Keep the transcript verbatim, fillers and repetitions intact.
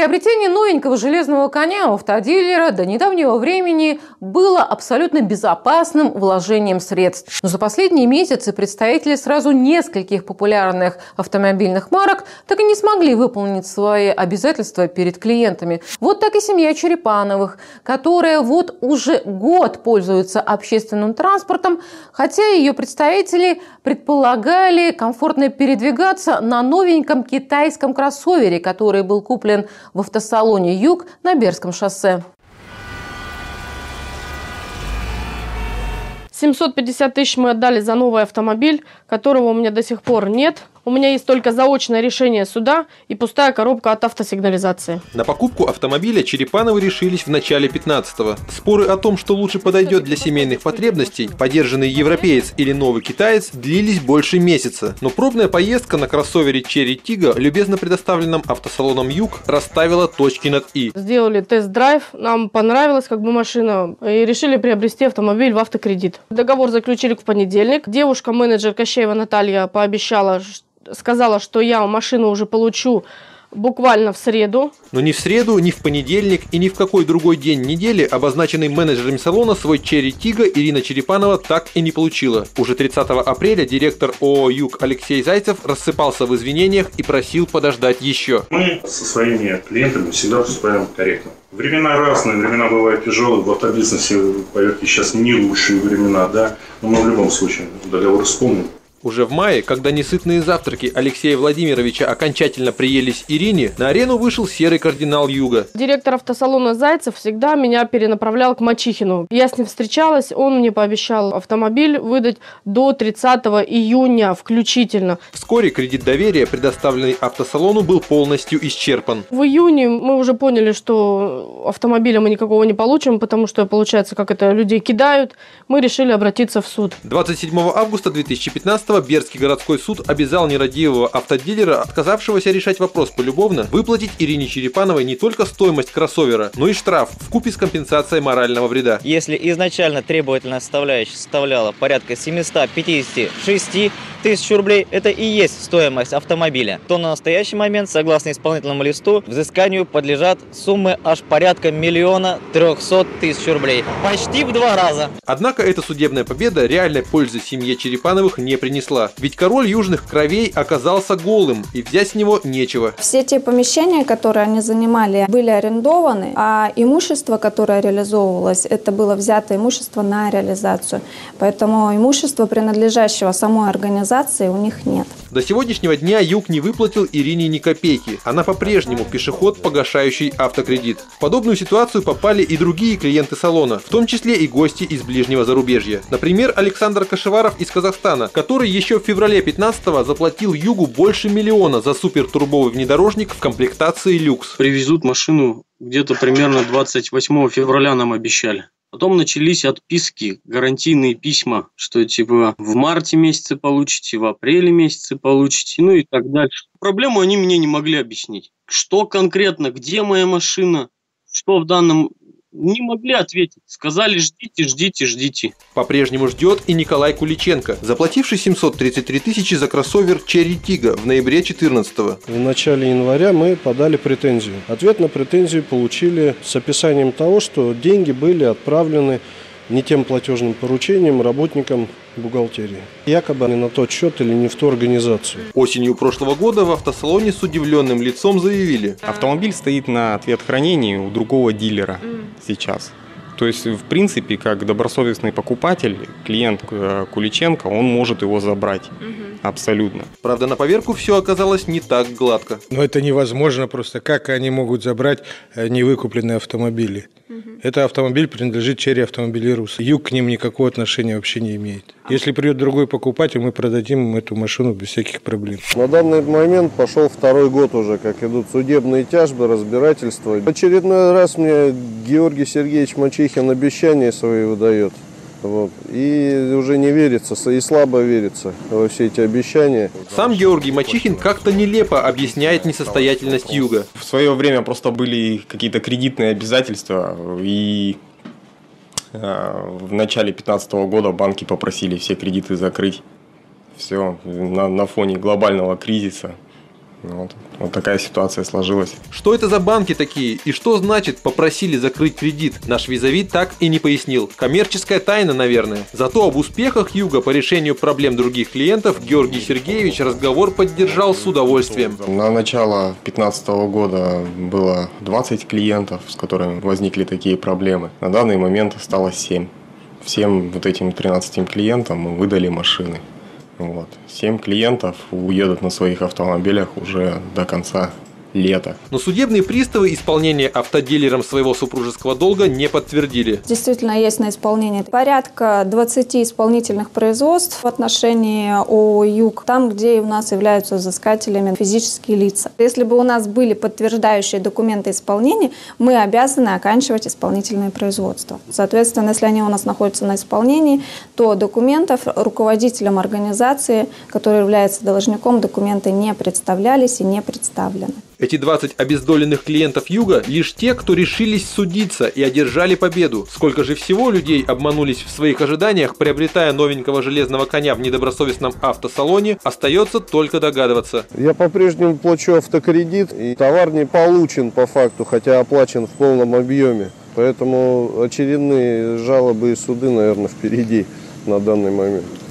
Приобретение новенького железного коня у автодилера до недавнего времени было абсолютно безопасным вложением средств. Но за последние месяцы представители сразу нескольких популярных автомобильных марок так и не смогли выполнить свои обязательства перед клиентами. Вот так и семья Черепановых, которая вот уже год пользуется общественным транспортом, хотя ее представители предполагали комфортно передвигаться на новеньком китайском кроссовере, который был куплен в автосалоне «Юг» на Бердском шоссе. семьсот пятьдесят тысяч мы отдали за новый автомобиль, которого у меня до сих пор нет. У меня есть только заочное решение суда и пустая коробка от автосигнализации. На покупку автомобиля Черепановы решились в начале пятнадцатого. Споры о том, что лучше подойдет для семейных потребностей, подержанный европеец или новый китаец, длились больше месяца. Но пробная поездка на кроссовере Cherry Tiggo, любезно предоставленном автосалоном «Юг», расставила точки над «и». Сделали тест-драйв, нам понравилась как бы машина и решили приобрести автомобиль в автокредит. Договор заключили в понедельник. Девушка-менеджер Кощеева Наталья пообещала, сказала, что я машину уже получу буквально в среду. Но ни в среду, ни в понедельник и ни в какой другой день недели обозначенный менеджерами салона свой Cherry Tiggo Ирина Черепанова так и не получила. Уже тридцатого апреля директор ООО «Юг» Алексей Зайцев рассыпался в извинениях и просил подождать еще. Мы со своими клиентами всегда поступаем корректно. Времена разные, времена бывают тяжелые, в автобизнесе, поверьте, сейчас не лучшие времена, да, но мы в любом случае договор исполним. Уже в мае, когда несытные завтраки Алексея Владимировича окончательно приелись Ирине, на арену вышел серый кардинал «Юга». Директор автосалона Зайцев всегда меня перенаправлял к Мачихину. Я с ним встречалась, он мне пообещал автомобиль выдать до тридцатого июня включительно. Вскоре кредит доверия, предоставленный автосалону, был полностью исчерпан. В июне мы уже поняли, что автомобиля мы никакого не получим, потому что, получается, как это людей кидают. Мы решили обратиться в суд. двадцать седьмого августа две тысячи пятнадцатого Бердский городской суд обязал нерадивого автодилера, отказавшегося решать вопрос полюбовно, выплатить Ирине Черепановой не только стоимость кроссовера, но и штраф вкупе с компенсацией морального вреда. Если изначально требовательная составляющая составляла порядка семисот пятидесяти шести тысяч рублей, это и есть стоимость автомобиля, то на настоящий момент, согласно исполнительному листу, взысканию подлежат суммы аж порядка миллиона трехсот тысяч рублей. Почти в два раза. Однако эта судебная победа реальной пользы семье Черепановых не принесла. Ведь король южных кровей оказался голым, и взять с него нечего. Все те помещения, которые они занимали, были арендованы, а имущество, которое реализовывалось, это было взято имущество на реализацию. Поэтому имущества, принадлежащего самой организации, у них нет. До сегодняшнего дня «Юг» не выплатил Ирине ни копейки. Она по-прежнему пешеход, погашающий автокредит. В подобную ситуацию попали и другие клиенты салона, в том числе и гости из ближнего зарубежья. Например, Александр Кашеваров из Казахстана, который еще в феврале пятнадцатого заплатил «Югу» больше миллиона за супертурбовый внедорожник в комплектации «Люкс». Привезут машину где-то примерно двадцать восьмого февраля нам обещали. Потом начались отписки, гарантийные письма, что типа в марте месяце получите, в апреле месяце получите, ну и так дальше. Проблему они мне не могли объяснить. Что конкретно, где моя машина, что в данном... Не могли ответить. Сказали, ждите, ждите, ждите. По-прежнему ждет и Николай Куличенко, заплативший семьсот тридцать три тысячи за кроссовер Cherry Tiggo в ноябре две тысячи четырнадцатого. В начале января мы подали претензию. Ответ на претензию получили с описанием того, что деньги были отправлены не тем платежным поручением работникам бухгалтерии. Якобы не на тот счет или не в ту организацию. Осенью прошлого года в автосалоне с удивленным лицом заявили: автомобиль стоит на ответхранении у другого дилера сейчас. То есть, в принципе, как добросовестный покупатель, клиент Куличенко, он может его забрать. Абсолютно. Правда, на поверку все оказалось не так гладко. Но это невозможно просто. Как они могут забрать невыкупленные автомобили? Угу. Это автомобиль принадлежит Cherry Автомобилирус. «Юг» к ним никакого отношения вообще не имеет. Если придет другой покупатель, мы продадим им эту машину без всяких проблем. На данный момент пошел второй год уже, как идут судебные тяжбы, разбирательства. В очередной раз мне Георгий Сергеевич Мачихин обещания свои выдает. Вот. И уже не верится, и слабо верится во все эти обещания. Сам Георгий Мачихин как-то нелепо объясняет несостоятельность «Юга». В свое время просто были какие-то кредитные обязательства, и э, в начале две тысячи пятнадцатого года банки попросили все кредиты закрыть. Все, на, на фоне глобального кризиса Вот, вот такая ситуация сложилась. Что это за банки такие и что значит попросили закрыть кредит? Наш визави так и не пояснил. Коммерческая тайна, наверное. Зато об успехах Юга по решению проблем других клиентов Георгий Сергеевич разговор поддержал с удовольствием. На начало две тысячи пятнадцатого года было двадцать клиентов, с которыми возникли такие проблемы. На данный момент осталось семь. Всем вот этим тринадцати клиентам мы выдали машины. Вот. семь клиентов уедут на своих автомобилях уже до конца лета. Но судебные приставы исполнения автодилером своего супружеского долга не подтвердили. Действительно, есть на исполнении порядка двадцати исполнительных производств в отношении ООО «Юг», там, где у нас являются взыскателями физические лица. Если бы у нас были подтверждающие документы исполнения, мы обязаны оканчивать исполнительные производства. Соответственно, если они у нас находятся на исполнении, то документов руководителям организации, который является должником, документы не представлялись и не представлены. Эти двадцать обездоленных клиентов Юга лишь те, кто решились судиться и одержали победу. Сколько же всего людей обманулись в своих ожиданиях, приобретая новенького железного коня в недобросовестном автосалоне, остается только догадываться. Я по-прежнему плачу автокредит, и товар не получен по факту, хотя оплачен в полном объеме. Поэтому очередные жалобы и суды, наверное, впереди на данный момент.